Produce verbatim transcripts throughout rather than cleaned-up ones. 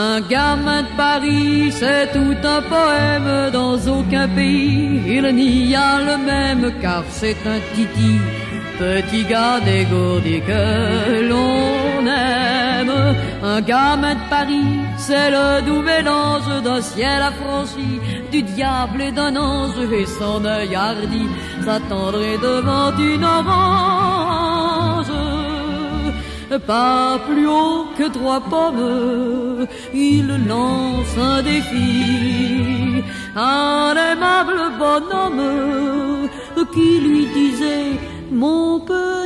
Un gamin de Paris, c'est tout un poème. Dans aucun pays, il n'y a le même, car c'est un titi, petit gars dégourdi que l'on aime. Un gamin de Paris, c'est le doux mélange d'un ciel affranchi, du diable et d'un ange, et son œil hardi s'attendrait devant une orange. Pas plus haut que trois pommes, il lance un défi à un aimable bonhomme qui lui disait: mon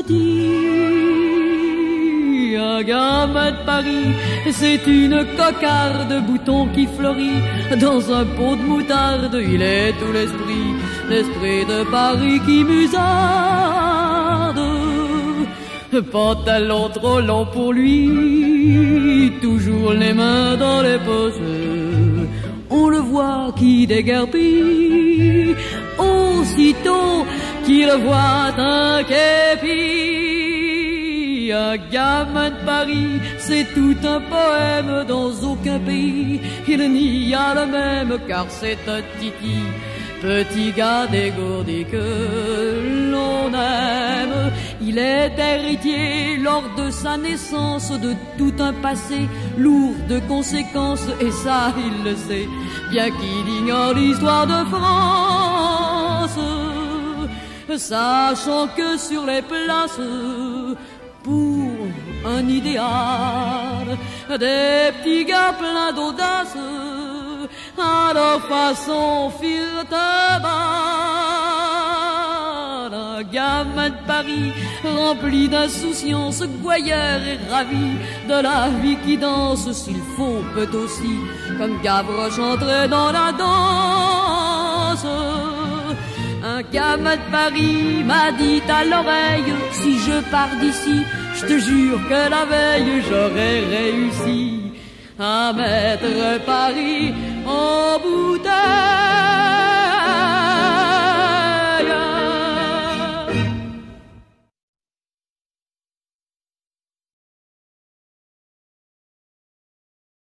petit. Un gamin de Paris, c'est une cocarde, bouton qui fleurit dans un pot de moutarde. Il est tout l'esprit, l'esprit de Paris qui musarde. Pantalon trop long pour lui, toujours les mains dans les poches. On le voit qui déguerpit aussitôt qu'il voit un képi. Un gamin de Paris, c'est tout un poème. Dans aucun pays, il n'y a le même, car c'est un titi, petit gars dégourdi que l'on aime. Il est héritier lors de sa naissance de tout un passé lourd de conséquences, et ça il le sait, bien qu'il ignore l'histoire de France. Sachant que sur les places, pour un idéal, des petits gars pleins d'audace, à leur façon firent un bal. Un gamin de Paris, rempli d'insouciance, gouailleur et ravi de la vie qui danse, s'il faut peut aussi, comme Gavroche, entrer dans la danse. Un gamin de Paris m'a dit à l'oreille: si je pars d'ici, je te jure que la veille j'aurais réussi à mettre Paris en bouteille.